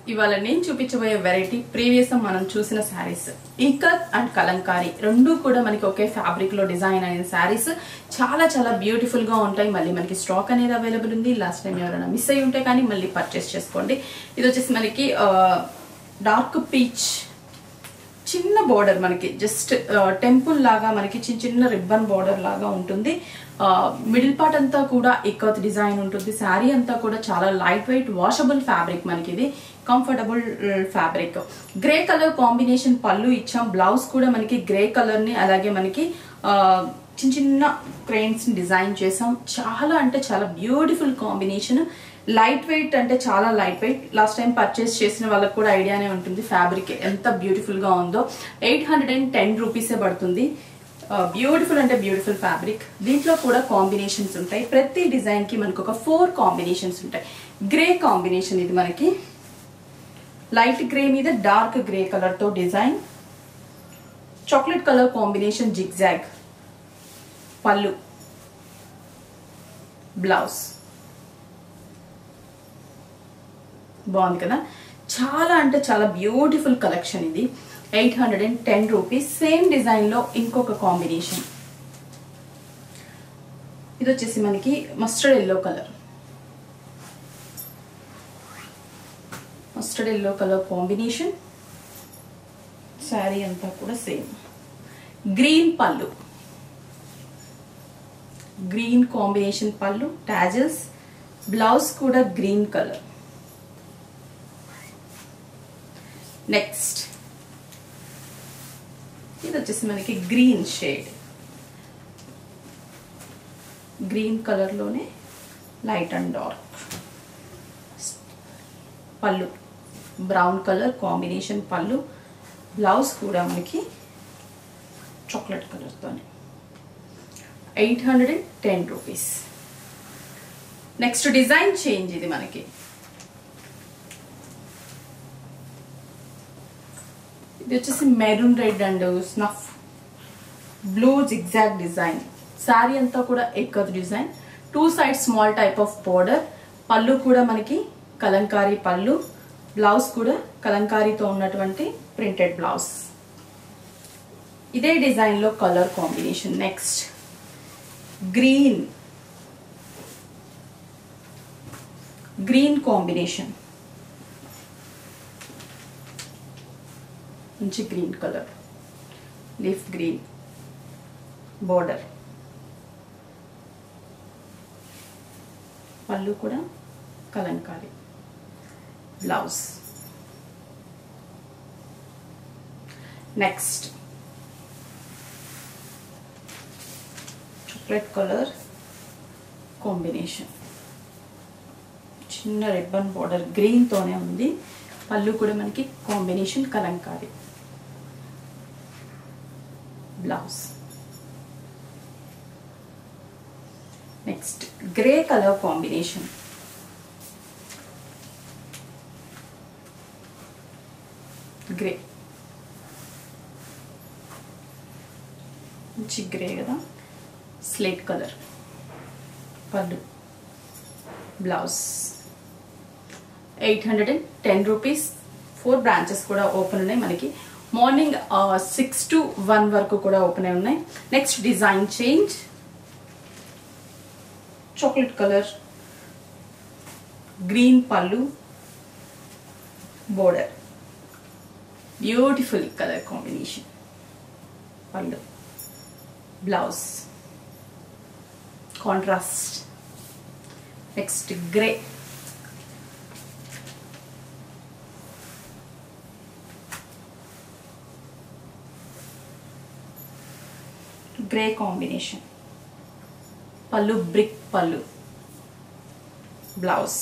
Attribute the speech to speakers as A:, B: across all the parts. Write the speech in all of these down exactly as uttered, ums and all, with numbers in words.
A: ఇవాళ నేను చూపించబోయే వెరైటీ ప్రీవియస్ మనం చూసిన శారీస్ ఇక్కత్ అండ్ కలంకారీ రెండు కూడా మనకి ఒకే ఫ్యాబ్రిక్ లో డిజైన్ అయిన శారీస్ చాలా చాలా బ్యూటిఫుల్ గా ఉంటాయి. మళ్ళీ మనకి స్టాక్ అనేది అవైలబుల్ ఉంది. లాస్ట్ టైం ఎవరైనా మిస్ అయ్యి ఉంటే కానీ మళ్ళీ పర్చేస్ చేసుకోండి. ఇది వచ్చేసి మనకి డార్క్ పీచ్ చిన్న బోర్డర్, మనకి జస్ట్ టెంపుల్ లాగా మనకి చిన్న చిన్న రిబ్బన్ బోర్డర్ లాగా ఉంటుంది. మిడిల్ పార్ట్ అంతా కూడా ఇక్కత్ డిజైన్ ఉంటుంది. శారీ అంతా కూడా చాలా లైట్ వెయిట్ వాషబుల్ ఫ్యాబ్రిక్, మనకి ఇది comfortable fabric. Grey colour combination పళ్ళు ఇచ్చాం. బ్లౌజ్ కూడా మనకి గ్రే కలర్ ని అలాగే మనకి చిన్న చిన్న క్రెయిన్స్ ని డిజైన్ చేసాం. చాలా అంటే చాలా బ్యూటిఫుల్ కాంబినేషన్. లైట్ వెయిట్ అంటే చాలా light weight. Last time purchase చేసిన వాళ్ళకి కూడా ఐడియానే ఉంటుంది ఫ్యాబ్రిక్ ఎంత బ్యూటిఫుల్ గా ఉందో. ఎయిట్ హండ్రెడ్ అండ్ టెన్ రూపీసే పడుతుంది. బ్యూటిఫుల్ అంటే బ్యూటిఫుల్ ఫ్యాబ్రిక్. దీంట్లో కూడా కాంబినేషన్స్ ఉంటాయి. ప్రతి డిజైన్ కి మనకు ఒక ఫోర్ కాంబినేషన్స్ ఉంటాయి. గ్రే కాంబినేషన్ ఇది మనకి లైట్ గ్రే మీద డార్క్ గ్రే కలర్ తో design. Chocolate colour combination zigzag పళ్ళు, బ్లౌజ్. బాగుంది కదా, చాలా అంటే చాలా బ్యూటిఫుల్ కలెక్షన్ ఇది. Eight hundred and ten rupees. Same design లో ఇంకొక కాంబినేషన్. ఇది వచ్చేసి మనకి mustard yellow colour, mustard yellow colour combination. Sari అంతా కూడా సేమ్. గ్రీన్ పళ్ళు, గ్రీన్ కాంబినేషన్ పళ్ళు, టాజల్స్. బ్లౌజ్ కూడా గ్రీన్ కలర్. నెక్స్ట్ ఇది వచ్చేసి మనకి గ్రీన్ షేడ్, గ్రీన్ కలర్ లోనే లైట్ అండ్ డార్క్. పళ్ళు బ్రౌన్ కలర్ కాంబినేషన్ పళ్ళు. బ్లౌజ్ కూడా మనకి చాక్లెట్ కలర్ తోనే. Eight hundred and ten rupees. Next design change. ఇది మనకి ఇది వచ్చేసి maroon red and snuff blue zigzag design. Sari అంతా కూడా ikat design. Two side small type of border. పళ్ళు కూడా మనకి కలంకారీ పళ్ళు. బ్లౌజ్ కూడా కలంకారీతో ఉన్నటువంటి ప్రింటెడ్ బ్లౌజ్. ఇదే డిజైన్ లో colour combination. Next green, green combination, మంచి green colour, leaf green border. పళ్ళు కూడా Kalamkari. Blouse. Next chocolate colour combination, చిన్న రిబ్బన్ బోర్డర్ గ్రీన్ తోనే ఉంది. పళ్ళు కూడా మనకి combination Kalamkari. Blouse. Next grey colour combination, grey మంచి గ్రే కదా, స్లేట్ కలర్. పళ్ళు, blouse. Eight hundred and ten rupees. Four branches కూడా ఓపెన్ ఉన్నాయి మనకి. మార్నింగ్ సిక్స్ టు వన్ వరకు కూడా ఓపెన్ అయి ఉన్నాయి. Next design change. Chocolate colour, green పళ్ళు, బోర్డర్. Beautiful colour combination. పళ్ళు, blouse contrast. Next grey, grey combination. పళ్ళు బ్రిక్ పళ్ళు, blouse.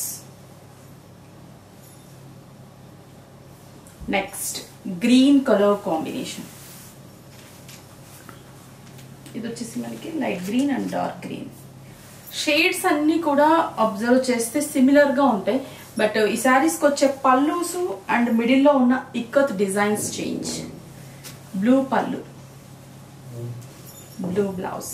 A: Next green colour combination. ఇది వచ్చేసి మనకి light green and dark green. Shades అన్ని కూడా అబ్జర్వ్ చేస్తే సిమిలర్ గా ఉంటాయి. బట్ ఈ శారీస్కి వచ్చే పళ్ళుస్ అండ్ మిడిల్లో ఉన్న ఇక్కత్ డిజైన్స్ చేంజ్. బ్లూ పళ్ళు, blue blouse.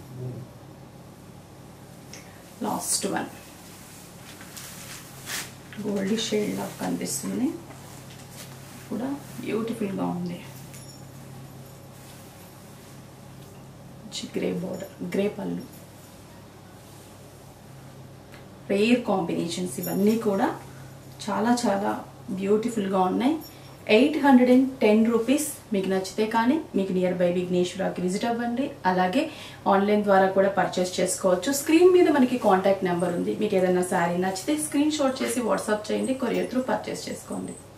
A: Last one gold shade లాగా కనిపిస్తుంది, కూడా బ్యూటిఫుల్గా ఉంది. గ్రే బోర్డర్, గ్రే పళ్ళు, రేర్ కాంబినేషన్స్ ఇవన్నీ కూడా చాలా చాలా బ్యూటిఫుల్గా ఉన్నాయి. Eight hundred and ten rupees. మీకు నచ్చితే కానీ మీకు నియర్ బై విఘ్నేశ్వరాకి విజిట్ అవ్వండి. అలాగే ఆన్లైన్ ద్వారా కూడా పర్చేస్ చేసుకోవచ్చు. స్క్రీన్ మీద మనకి కాంటాక్ట్ నెంబర్ ఉంది. మీకు ఏదైనా శారీ నచ్చితే స్క్రీన్ షాట్ చేసి వాట్సాప్ చేయండి, కొరియర్ త్రూ పర్చేస్ చేసుకోండి.